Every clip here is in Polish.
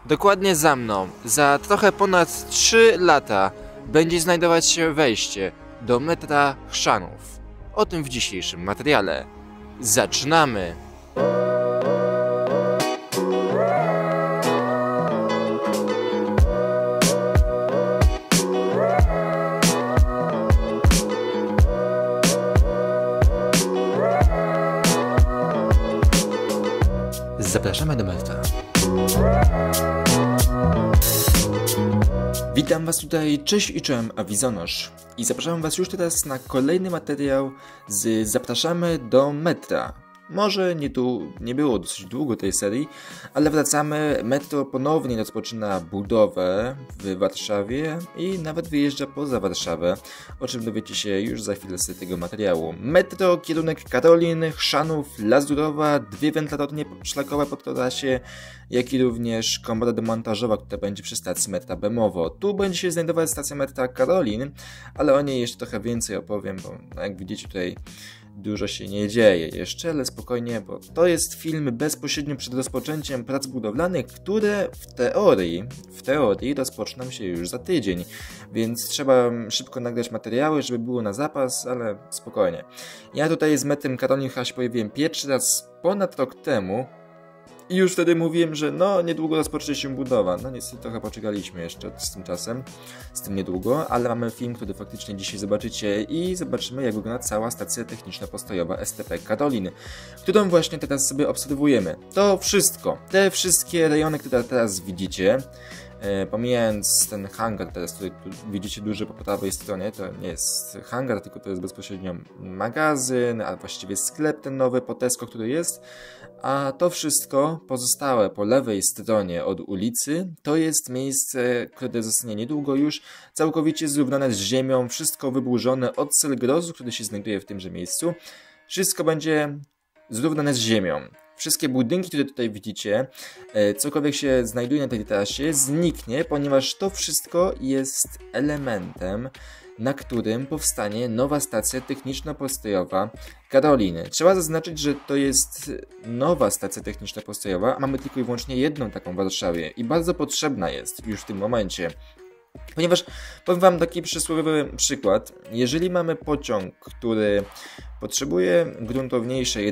Dokładnie za mną, za trochę ponad 3 lata, będzie znajdować się wejście do metra Chrzanów. O tym w dzisiejszym materiale. Zaczynamy! Zapraszamy do metra. Witam Was tutaj, cześć i czołem Awizonosz i zapraszam Was już teraz na kolejny materiał z Zapraszamy do metra. Może nie było dosyć długo tej serii, ale wracamy. Metro ponownie rozpoczyna budowę w Warszawie i nawet wyjeżdża poza Warszawę, o czym dowiecie się już za chwilę z tego materiału. Metro, kierunek Karolin, Chrzanów, Lazurowa, 2 wędrownie szlakowe po trasie, jak i również komora demontażowa, która będzie przy stacji metra Bemowo. Tu będzie się znajdować stacja metra Karolin, ale o niej jeszcze trochę więcej opowiem, bo jak widzicie tutaj dużo się nie dzieje jeszcze, ale spokojnie, bo to jest film bezpośrednio przed rozpoczęciem prac budowlanych, które w teorii rozpoczną się już za tydzień, więc trzeba szybko nagrać materiały, żeby było na zapas, ale spokojnie. Ja tutaj z metrem Karolin chyba się pojawiłem pierwszy raz ponad rok temu, i już wtedy mówiłem, że niedługo rozpocznie się budowa. Niestety trochę poczekaliśmy jeszcze z tym niedługo, ale mamy film, który faktycznie dzisiaj zobaczycie i zobaczymy, jak wygląda cała stacja techniczno-postojowa STP Karolin, którą właśnie teraz sobie obserwujemy. To wszystko, te wszystkie rejony, które teraz widzicie, pomijając ten hangar teraz, który tu widzicie duży po prawej stronie, to nie jest hangar, tylko to jest bezpośrednio magazyn, a właściwie sklep ten nowy po Tesco, który jest, a to wszystko pozostałe po lewej stronie od ulicy to jest miejsce, które zostanie niedługo już całkowicie zrównane z ziemią, wszystko wyburzone od grozu, który się znajduje w tymże miejscu, wszystko będzie zrównane z ziemią. Wszystkie budynki, które tutaj widzicie, cokolwiek się znajduje na tej trasie, zniknie, ponieważ to wszystko jest elementem, na którym powstanie nowa stacja techniczno-postojowa Karoliny. Trzeba zaznaczyć, że to jest nowa stacja techniczno-postojowa, a mamy tylko i wyłącznie jedną taką w Warszawie i bardzo potrzebna jest już w tym momencie. Ponieważ powiem Wam taki przysłowiowy przykład. Jeżeli mamy pociąg, który potrzebuje gruntowniejszej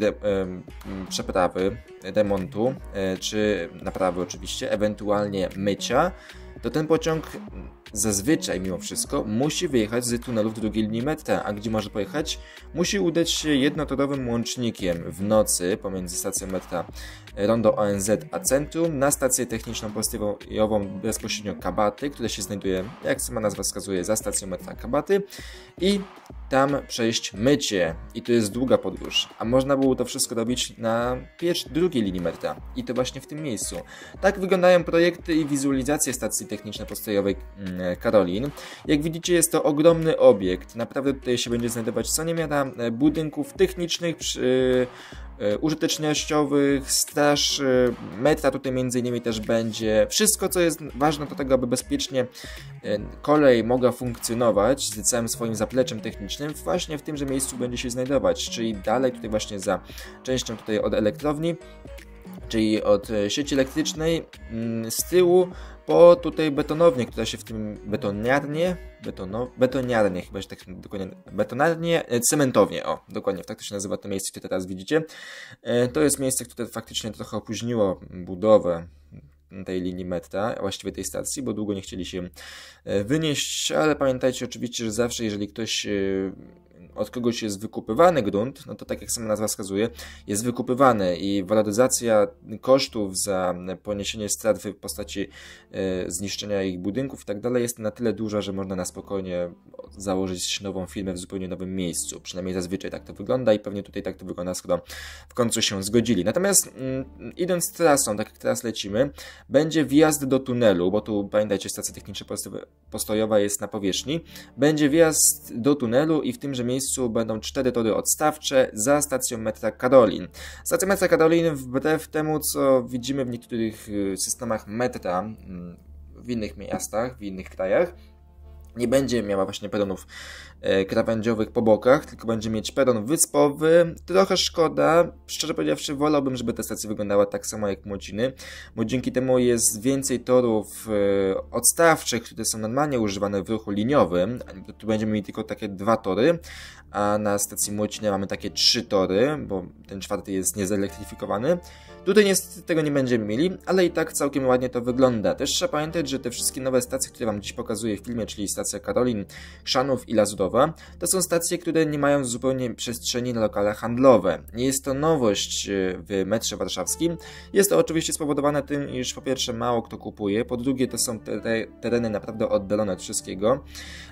przeprawy, remontu, czy naprawy oczywiście, ewentualnie mycia, to ten pociąg zazwyczaj mimo wszystko musi wyjechać z tunelów drugiej linii metra, a gdzie może pojechać? Musi udać się jednotorowym łącznikiem w nocy pomiędzy stacją metra Rondo ONZ a centrum na stację techniczną postojową bezpośrednio Kabaty, która się znajduje, jak sama nazwa wskazuje, za stacją metra Kabaty i tam przejść mycie. I to jest długa podróż, a można było to wszystko robić na drugiej linii metra i to właśnie w tym miejscu. Tak wyglądają projekty i wizualizacje stacji techniczno-postojowej Karolin. Jak widzicie, jest to ogromny obiekt. Naprawdę tutaj się będzie znajdować co niemiara budynków technicznych, użytecznościowych, straż metra tutaj między innymi też będzie. Wszystko, co jest ważne do tego, aby bezpiecznie kolej mogła funkcjonować z całym swoim zapleczem technicznym, właśnie w tymże miejscu będzie się znajdować, czyli dalej tutaj właśnie za częścią tutaj od elektrowni, czyli od sieci elektrycznej, z tyłu po tutaj betonownię, która się w tym betoniarnie, chyba się tak dokładnie, betonarnie, cementownie, dokładnie, tak to się nazywa to miejsce, które teraz widzicie. To jest miejsce, które faktycznie trochę opóźniło budowę tej linii metra, właściwie tej stacji, bo długo nie chcieli się wynieść, ale pamiętajcie oczywiście, że zawsze jeżeli od kogoś jest wykupywany grunt, no to tak jak sama nazwa wskazuje, jest wykupywany i waloryzacja kosztów za poniesienie strat w postaci zniszczenia ich budynków i tak dalej jest na tyle duża, że można na spokojnie założyć nową firmę w zupełnie nowym miejscu. Przynajmniej zazwyczaj tak to wygląda i pewnie tutaj tak to wygląda, skoro w końcu się zgodzili. Natomiast idąc trasą, tak jak teraz lecimy, będzie wjazd do tunelu, bo tu pamiętajcie, stacja techniczno-postojowa jest na powierzchni. Będzie wjazd do tunelu i w tymże miejscu będą 4 tory odstawcze za stacją metra Karolin. Stacja metra Karolin, wbrew temu, co widzimy w niektórych systemach metra w innych miastach, w innych krajach, nie będzie miała właśnie peronów krawędziowych po bokach, tylko będzie mieć peron wyspowy. Trochę szkoda, szczerze powiedziawszy wolałbym, żeby ta stacja wyglądała tak samo jak Młociny, bo dzięki temu jest więcej torów odstawczych, które są normalnie używane w ruchu liniowym. Tu będziemy mieli tylko takie 2 tory, a na stacji Młociny mamy takie 3 tory, bo ten 4 jest niezelektryfikowany. Tutaj niestety tego nie będziemy mieli, ale i tak całkiem ładnie to wygląda. Też trzeba pamiętać, że te wszystkie nowe stacje, które Wam dziś pokazuję w filmie, czyli stacja Karolin, Chrzanów i Lazurowa, to są stacje, które nie mają zupełnie przestrzeni na lokale handlowe. Nie jest to nowość w metrze warszawskim. Jest to oczywiście spowodowane tym, iż po pierwsze mało kto kupuje, po drugie to są tereny naprawdę oddalone od wszystkiego.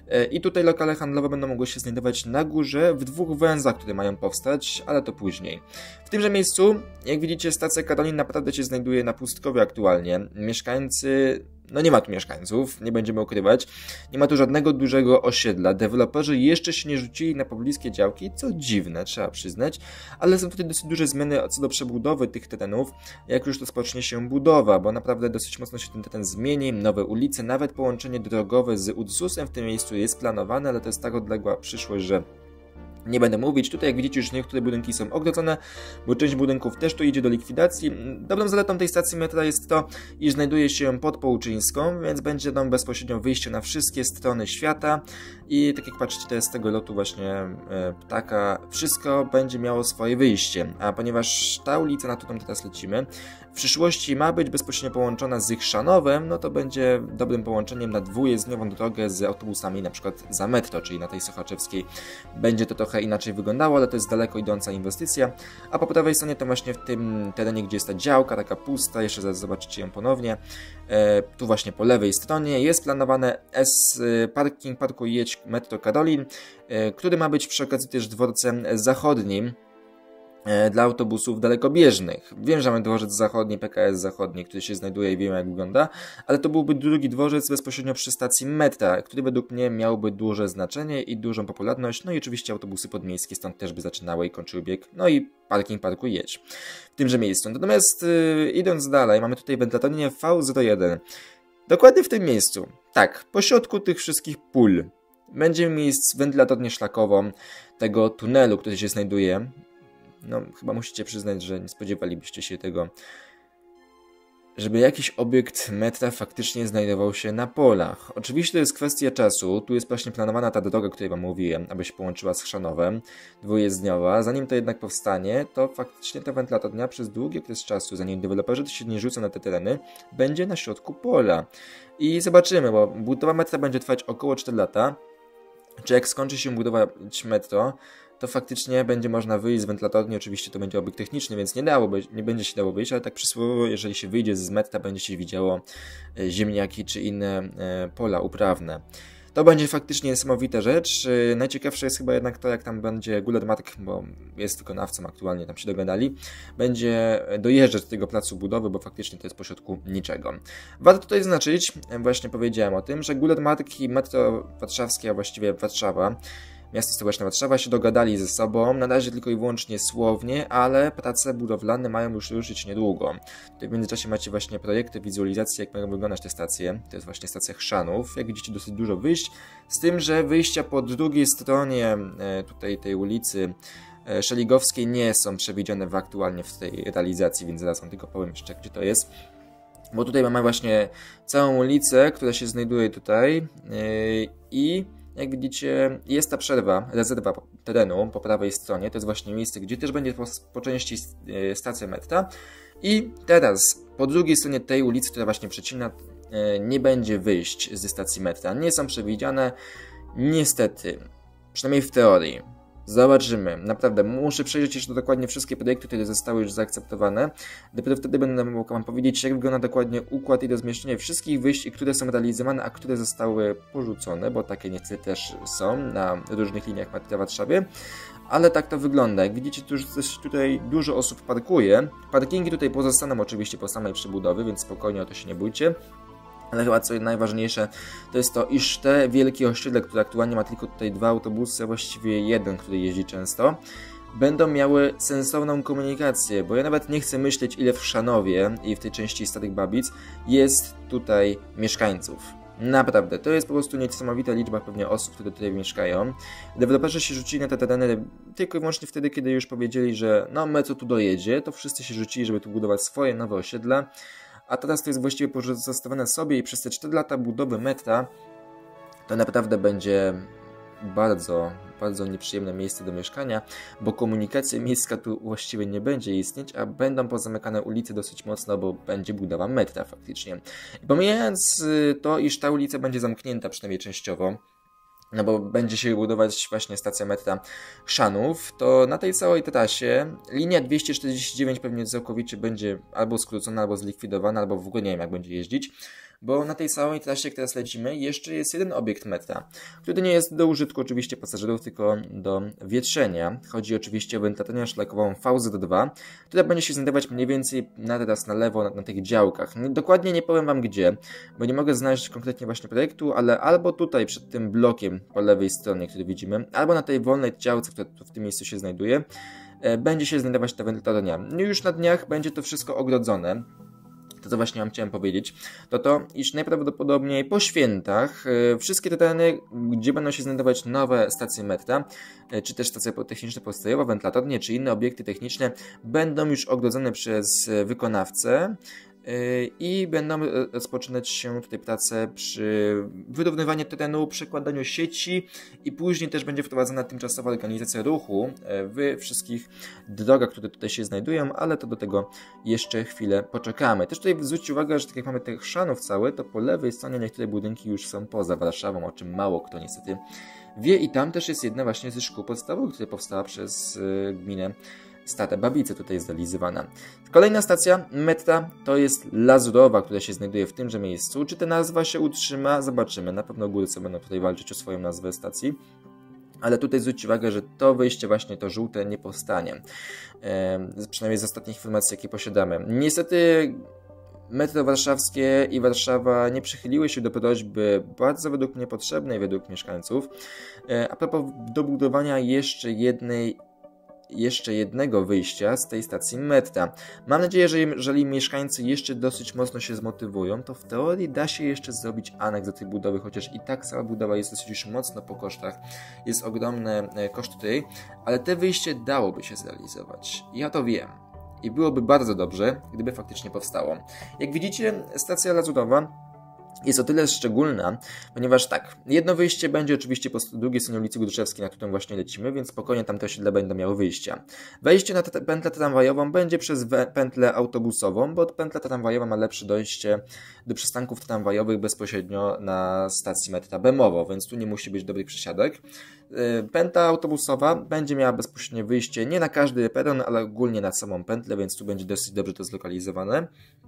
I tutaj lokale handlowe będą mogły się znajdować na górze w 2 węzłach, które mają powstać, ale to później. W tymże miejscu, jak widzicie, stacja Karolin naprawdę się znajduje na pustkowiu aktualnie. Mieszkańcy... No nie ma tu mieszkańców, nie będziemy ukrywać. Nie ma tu żadnego dużego osiedla. Deweloperzy jeszcze się nie rzucili na pobliskie działki, co dziwne, trzeba przyznać. Ale są tutaj dosyć duże zmiany co do przebudowy tych terenów, jak już rozpocznie się budowa, bo naprawdę dosyć mocno się ten teren zmieni. Nowe ulice, nawet połączenie drogowe z Ursusem w tym miejscu jest planowane, ale to jest tak odległa przyszłość, że nie będę mówić. Tutaj jak widzicie już niektóre budynki są ogrodzone, bo część budynków też tu idzie do likwidacji. Dobrą zaletą tej stacji metra jest to, iż znajduje się pod Połuczyńską, więc będzie tam bezpośrednio wyjście na wszystkie strony świata i tak jak patrzycie, to jest z tego lotu właśnie ptaka, wszystko będzie miało swoje wyjście, a ponieważ ta ulica, na którą teraz lecimy, w przyszłości ma być bezpośrednio połączona z Chrzanowem, no to będzie dobrym połączeniem na dwujezdniową drogę z autobusami, na przykład za metro, czyli na tej Sochaczewskiej. Będzie to trochę inaczej wyglądało, ale to jest daleko idąca inwestycja. A po prawej stronie to właśnie w tym terenie, gdzie jest ta działka, taka pusta, jeszcze zaraz zobaczycie ją ponownie. Tu właśnie po lewej stronie jest planowane parking Parku Jedź Metro Karolin, który ma być przy okazji też dworcem zachodnim dla autobusów dalekobieżnych. Wiem, że mamy dworzec zachodni, PKS zachodni, który się znajduje i wiemy jak wygląda, ale to byłby drugi dworzec bezpośrednio przy stacji metra, który według mnie miałby duże znaczenie i dużą popularność, no i oczywiście autobusy podmiejskie stąd też by zaczynały i kończyły bieg, no i parking Parku Jedź w tymże miejscu. Natomiast idąc dalej, mamy tutaj wentylatornię V01. Dokładnie w tym miejscu, tak, pośrodku tych wszystkich pól będziemy mieć wentylatornię szlakową tego tunelu, który się znajduje. No, chyba musicie przyznać, że nie spodziewalibyście się tego, żeby jakiś obiekt metra faktycznie znajdował się na polach. Oczywiście to jest kwestia czasu, tu jest właśnie planowana ta droga, o której Wam mówiłem, aby się połączyła z Chrzanowem, dwujezdniowa. Zanim to jednak powstanie, to faktycznie ta wentylatornia przez długi okres czasu, zanim deweloperzy się nie rzucą na te tereny, będzie na środku pola. I zobaczymy, bo budowa metra będzie trwać około 4 lata. Czy jak skończy się budować metro, to faktycznie będzie można wyjść z wentylatorni. Oczywiście to będzie obiekt techniczny, więc nie będzie się dało wyjść, ale tak przysłowiowo, jeżeli się wyjdzie z metra, będzie się widziało ziemniaki czy inne pola uprawne. To będzie faktycznie niesamowita rzecz. Najciekawsze jest chyba jednak to, jak tam będzie Gullermark, bo jest wykonawcą aktualnie, tam się dogadali, będzie dojeżdżać do tego placu budowy, bo faktycznie to jest pośrodku niczego. Warto tutaj zaznaczyć, właśnie powiedziałem o tym, że Gullermark i metro warszawskie, a właściwie Warszawa, miasto stołeczne Warszawa się dogadali ze sobą, na razie tylko i wyłącznie słownie, ale prace budowlane mają już ruszyć niedługo. Tutaj w międzyczasie macie właśnie projekty, wizualizacje, jak mają wyglądać te stacje. To jest właśnie stacja Chrzanów. Jak widzicie, dosyć dużo wyjść, z tym, że wyjścia po drugiej stronie tutaj tej ulicy Szeligowskiej nie są przewidziane aktualnie w tej realizacji, więc zaraz wam tylko powiem jeszcze, gdzie to jest. Bo tutaj mamy właśnie całą ulicę, która się znajduje tutaj i jak widzicie, jest ta rezerwa terenu po prawej stronie. To jest właśnie miejsce, gdzie też będzie po części stacja metra. I teraz po drugiej stronie tej ulicy, która właśnie przecina, nie będzie wyjść ze stacji metra. Nie są przewidziane, niestety, przynajmniej w teorii. Zobaczymy. Naprawdę, muszę przejrzeć jeszcze dokładnie wszystkie projekty, które zostały już zaakceptowane. Dopiero wtedy będę mógł Wam powiedzieć, jak wygląda dokładnie układ i rozmieszczenie wszystkich wyjść, które są realizowane, a które zostały porzucone, bo takie niestety też są na różnych liniach metra w Warszawie. Ale tak to wygląda. Jak widzicie, tutaj dużo osób parkuje. Parkingi tutaj pozostaną oczywiście po samej przebudowie, więc spokojnie o to się nie bójcie. Ale chyba co najważniejsze, to jest to, iż te wielkie osiedle, które aktualnie ma tylko tutaj 2 autobusy, a właściwie jeden, który jeździ często, będą miały sensowną komunikację, bo ja nawet nie chcę myśleć, ile w Chrzanowie i w tej części Starych Babic jest tutaj mieszkańców. Naprawdę, to jest po prostu niesamowita liczba pewnie osób, które tutaj mieszkają. Deweloperzy się rzucili na te tereny tylko i wyłącznie wtedy, kiedy już powiedzieli, że no metro tu dojedzie, to wszyscy się rzucili, żeby tu budować swoje nowe osiedla, a teraz to jest właściwie pozostawione sobie i przez te 4 lata budowy metra to naprawdę będzie bardzo nieprzyjemne miejsce do mieszkania, bo komunikacja miejska tu właściwie nie będzie istnieć, a będą pozamykane ulice dosyć mocno, bo będzie budowa metra faktycznie. I pomijając to, iż ta ulica będzie zamknięta przynajmniej częściowo, no bo będzie się budować właśnie stacja metra Chrzanów, to na tej całej trasie linia 249 pewnie całkowicie będzie albo skrócona, albo zlikwidowana, albo w ogóle nie wiem jak będzie jeździć. Bo na tej całej trasie, jak teraz lecimy, jeszcze jest jeden obiekt metra, który nie jest do użytku oczywiście pasażerów, tylko do wietrzenia. Chodzi oczywiście o wentylatornię szlakową VZ2, która będzie się znajdować mniej więcej teraz na lewo, na tych działkach. Dokładnie nie powiem Wam gdzie, bo nie mogę znaleźć konkretnie właśnie projektu, ale albo tutaj przed tym blokiem po lewej stronie, który widzimy, albo na tej wolnej działce, która tu w tym miejscu się znajduje, będzie się znajdować ta wentylatornia. Już na dniach będzie to wszystko ogrodzone. To co właśnie Wam chciałem powiedzieć, to iż najprawdopodobniej po świętach wszystkie te tereny, gdzie będą się znajdować nowe stacje metra, czy też stacja techniczna postojowa, wentylatornie, czy inne obiekty techniczne, będą już ogrodzone przez wykonawcę i będą rozpoczynać się tutaj prace przy wyrównywaniu terenu, przekładaniu sieci i później też będzie wprowadzona tymczasowa organizacja ruchu w wszystkich drogach, które tutaj się znajdują, ale to do tego jeszcze chwilę poczekamy. Też tutaj zwróćcie uwagę, że tak jak mamy tych Chrzanów całe, to po lewej stronie niektóre budynki już są poza Warszawą, o czym mało kto niestety wie i tam też jest jedna właśnie ze szkół podstawowych, która powstała przez gminę Stare Babice tutaj jest zrealizowana. Kolejna stacja metra to jest Lazurowa, która się znajduje w tymże miejscu. Czy ta nazwa się utrzyma? Zobaczymy. Na pewno górce będą tutaj walczyć o swoją nazwę stacji. Ale tutaj zwróćcie uwagę, że to wyjście właśnie, to żółte, nie powstanie. Przynajmniej z ostatnich informacji, jakie posiadamy. Niestety metro warszawskie i Warszawa nie przychyliły się do prośby bardzo według mnie potrzebnej, według mieszkańców, a propos dobudowania jeszcze jednego wyjścia z tej stacji metra. Mam nadzieję, że jeżeli mieszkańcy jeszcze dosyć mocno się zmotywują, to w teorii da się jeszcze zrobić aneks do tej budowy, chociaż i tak cała budowa jest dosyć już mocno po kosztach. Jest ogromny koszt tutaj, ale te wyjście dałoby się zrealizować. Ja to wiem. I byłoby bardzo dobrze, gdyby faktycznie powstało. Jak widzicie, stacja Lazurowa jest o tyle szczególna, ponieważ tak, jedno wyjście będzie oczywiście po drugiej stronie ulicy Gruszewskiej, na którą właśnie lecimy, więc spokojnie tam te osiedla będą miały wyjścia. Wejście na pętlę tramwajową będzie przez pętlę autobusową, bo pętla tramwajowa ma lepsze dojście do przystanków tramwajowych bezpośrednio na stacji metra Bemowo, więc tu nie musi być dobrych przesiadek. Pętla autobusowa będzie miała bezpośrednie wyjście nie na każdy peron, ale ogólnie na samą pętlę, więc tu będzie dosyć dobrze to zlokalizowane.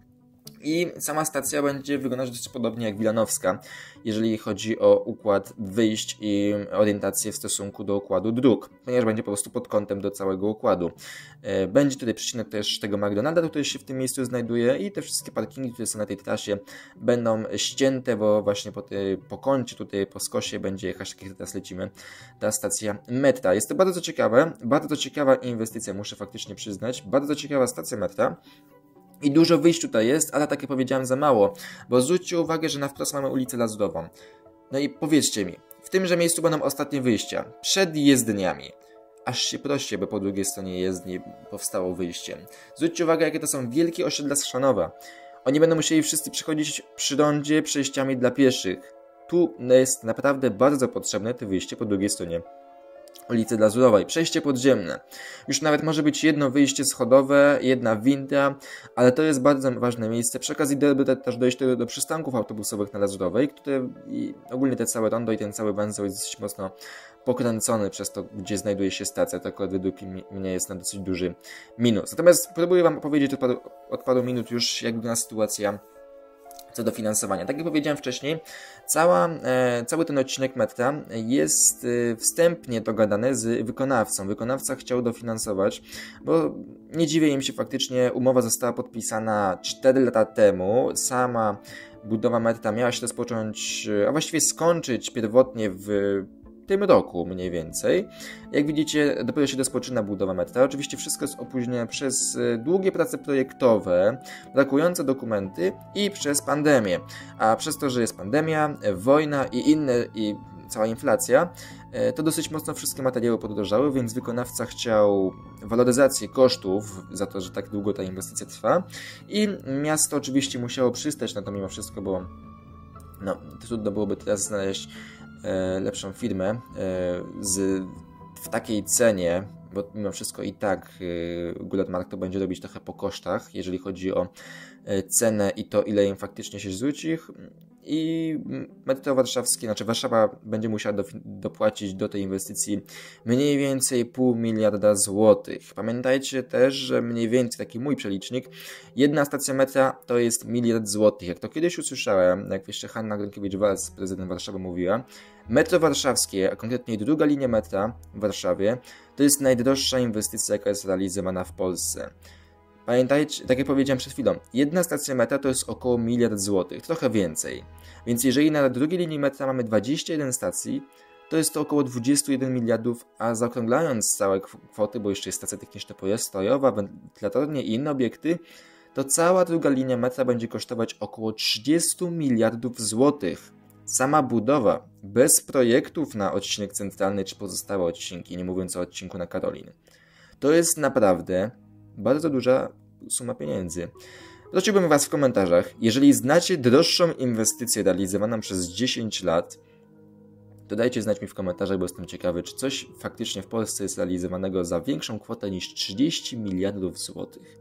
I sama stacja będzie wyglądać dosyć podobnie jak Wilanowska, jeżeli chodzi o układ wyjść i orientację w stosunku do układu dróg, ponieważ będzie po prostu pod kątem do całego układu. Będzie tutaj przecinek też tego McDonalda, który się w tym miejscu znajduje i te wszystkie parkingi, które są na tej trasie, będą ścięte, bo właśnie po kącie, tutaj po skosie będzie jechać, tak jak teraz lecimy, ta stacja metra. Jest to bardzo ciekawa inwestycja, muszę faktycznie przyznać, bardzo ciekawa stacja metra. I dużo wyjść tutaj jest, ale tak jak powiedziałem za mało, bo zwróćcie uwagę, że na wprost mamy ulicę Lazurową. No i powiedzcie mi, w tymże miejscu będą ostatnie wyjścia, przed jezdniami. Aż się proście, by po drugiej stronie jezdni powstało wyjście. Zwróćcie uwagę, jakie to są wielkie osiedla z Chrzanowa. Oni będą musieli wszyscy przychodzić przy rondzie przejściami dla pieszych. Tu jest naprawdę bardzo potrzebne to wyjście po drugiej stronie ulicy Lazurowej. Przejście podziemne. Już nawet może być jedno wyjście schodowe, jedna winda, ale to jest bardzo ważne miejsce. Przy okazji też dojść do przystanków autobusowych na Lazurowej, które i ogólnie te całe rondo i ten cały węzeł jest dosyć mocno pokręcony przez to, gdzie znajduje się stacja. To akurat według mnie jest na dosyć duży minus. Natomiast próbuję Wam opowiedzieć od paru minut już, jak wygląda sytuacja co do finansowania. Tak jak powiedziałem wcześniej, cały ten odcinek metra jest wstępnie dogadany z wykonawcą. Wykonawca chciał dofinansować, bo nie dziwię im się faktycznie, umowa została podpisana 4 lata temu. Sama budowa metra miała się rozpocząć, a właściwie skończyć pierwotnie w tym roku mniej więcej. Jak widzicie, dopiero się rozpoczyna budowa metra. Oczywiście wszystko jest opóźnione przez długie prace projektowe, brakujące dokumenty i przez pandemię. A przez to, że jest pandemia, wojna i cała inflacja, to dosyć mocno wszystkie materiały podrożały, więc wykonawca chciał waloryzację kosztów za to, że tak długo ta inwestycja trwa i miasto oczywiście musiało przystać na to mimo wszystko, bo trudno byłoby teraz znaleźć lepszą firmę w takiej cenie, bo mimo wszystko i tak Gullotmark to będzie robić trochę po kosztach, jeżeli chodzi o cenę i to, ile im faktycznie się zwróci. I metro warszawskie, znaczy Warszawa będzie musiała dopłacić do tej inwestycji mniej więcej 0,5 miliarda złotych. Pamiętajcie też, że mniej więcej, taki mój przelicznik, jedna stacja metra to jest 1 miliard złotych. Jak to kiedyś usłyszałem, jak jeszcze Hanna Gronkiewicz-Waltz, prezydent Warszawy, mówiła, metro warszawskie, a konkretnie druga linia metra w Warszawie, to jest najdroższa inwestycja, jaka jest realizowana w Polsce. Pamiętajcie, tak jak powiedziałem przed chwilą, jedna stacja metra to jest około 1 miliard złotych, trochę więcej. Więc jeżeli na drugiej linii metra mamy 21 stacji, to jest to około 21 miliardów, a zaokrąglając całe kwoty, bo jeszcze jest stacja techniczna postojowa, wentylatornie i inne obiekty, to cała druga linia metra będzie kosztować około 30 miliardów złotych. Sama budowa, bez projektów na odcinek centralny czy pozostałe odcinki, nie mówiąc o odcinku na Karolin. To jest naprawdę bardzo duża suma pieniędzy. Prosiłbym Was w komentarzach, jeżeli znacie droższą inwestycję realizowaną przez 10 lat, to dajcie znać mi w komentarzach, bo jestem ciekawy, czy coś faktycznie w Polsce jest realizowanego za większą kwotę niż 30 miliardów złotych.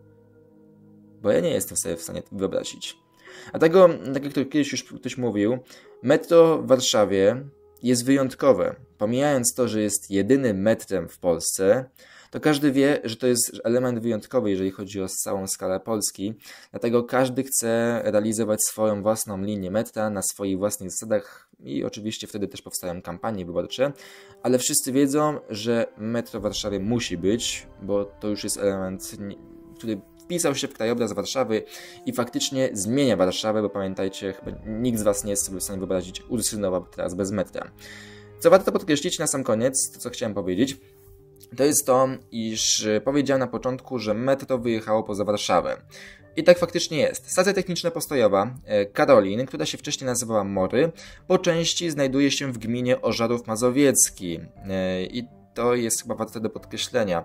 Bo ja nie jestem sobie w stanie wyobrazić. A tego, tak jak to kiedyś już ktoś mówił, metro w Warszawie jest wyjątkowe. Pomijając to, że jest jedynym metrem w Polsce, to każdy wie, że to jest element wyjątkowy, jeżeli chodzi o całą skalę Polski. Dlatego każdy chce realizować swoją własną linię metra na swoich własnych zasadach i oczywiście wtedy też powstają kampanie wyborcze, ale wszyscy wiedzą, że metro w Warszawie musi być, bo to już jest element, który wpisał się w krajobraz Warszawy i faktycznie zmienia Warszawę, bo pamiętajcie, chyba nikt z Was nie jest sobie w stanie wyobrazić Ursynowa teraz bez metra. Co warto podkreślić na sam koniec, to co chciałem powiedzieć, to jest to, iż powiedziałem na początku, że metro wyjechało poza Warszawę. I tak faktycznie jest. Stacja techniczna postojowa Karolin, która się wcześniej nazywała Mory, po części znajduje się w gminie Ożarów Mazowiecki. I to jest chyba warte do podkreślenia.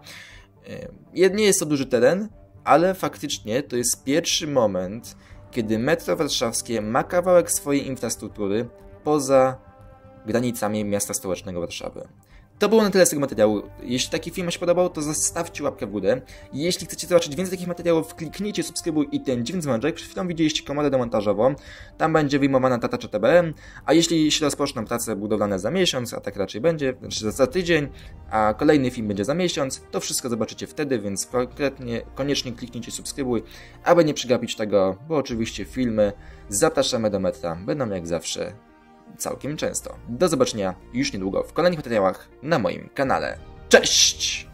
Nie jest to duży teren, ale faktycznie to jest pierwszy moment, kiedy metro warszawskie ma kawałek swojej infrastruktury poza granicami miasta stołecznego Warszawy. To było na tyle z tego materiału. Jeśli taki film się podobał, to zostawcie łapkę w górę. Jeśli chcecie zobaczyć więcej takich materiałów, kliknijcie subskrybuj i ten dziwny dzwoneczek. Przed chwilą widzieliście komodę demontażową. Tam będzie wyjmowana tata czy TBM. A jeśli się rozpoczną prace budowlane za miesiąc, a tak raczej będzie, znaczy za tydzień, a kolejny film będzie za miesiąc, to wszystko zobaczycie wtedy, więc koniecznie kliknijcie subskrybuj, aby nie przegapić tego, bo oczywiście filmy zapraszamy do metra będą jak zawsze całkiem często. Do zobaczenia już niedługo w kolejnych materiałach na moim kanale. Cześć!